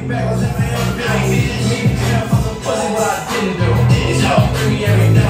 back, was in my own business. Me, for some pussy, what I didn't do. So, bring me every night.